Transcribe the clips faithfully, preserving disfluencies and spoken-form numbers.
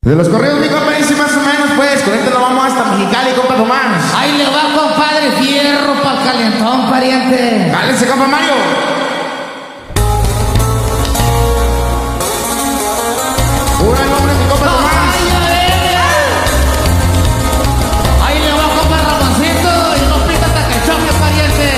De los correos, mi compa, dice más o menos, pues, con este lo vamos hasta Mexicali, compa Tomás. Ahí le va, compadre, fierro pa'l calentón, pariente. Cálense, compa Mario. Pura nombre, mi compa Tomás. Ay, a ver, ahí le va, compa Ramoncito, y no pita hasta que choque, pariente.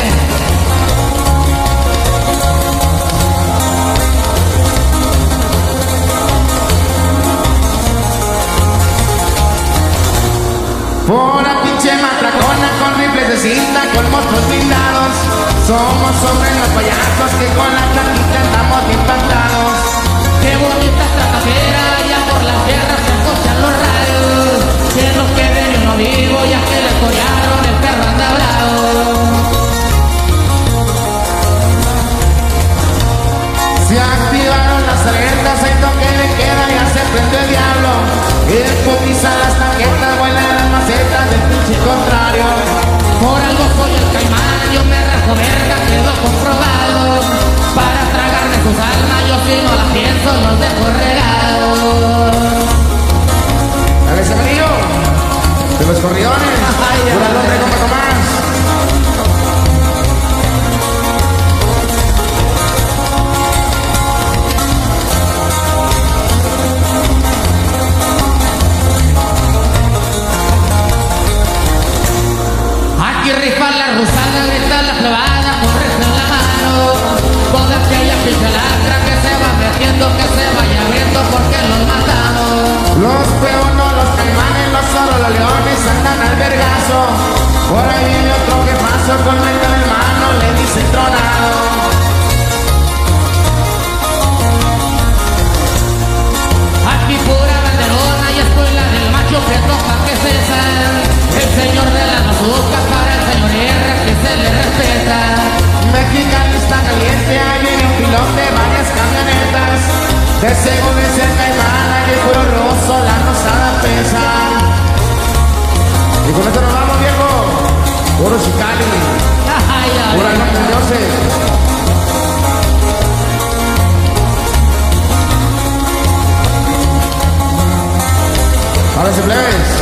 Por la pinche matracona con rifles de cinta, con motos blindados. Somos hombres los payasos que con la platita andamos impactados. Qué bonita tratadera, ya por las tierras se escuchan los radios. Que no quede ni uno vivo, ya que le corearon, el perro anda bravo. Se activaron las alertas, hay toque de queda, ya se prende el diablo. Y putiza las tarjetas, vuelan las macetas del pinche contrario. Por algo soy el caimán, yo me rajo verga, quedó comprobado. Para tragarme sus almas, yo si no las pienso, los dejo regados. Dale ese amarillo, de los corriones, pura nombre, compa Tomás. Aquí rifa la rusada, grita la clavada, corres en la mano. Con aquella pinche lacra que se va metiendo, que se vaya abriendo porque los matamos. Los peonos, los caimanes, los zorros, los leones andan al vergazo. Por ahí viene otro que pasó con meta en mano, le dice tronado. Aquí pura banderona y escuela del macho que toca que cesan. El señor de la mazuca para el señor R que se le respeta. Mexicali está caliente, ahí viene un pilón de varias camionetas. De según es el caimán, y el puro roso, la rosada pesa. Y con esto nos vamos, viejo. Puro Chicali, Ay, ay, pura norte de dioses. Ahora se plebes.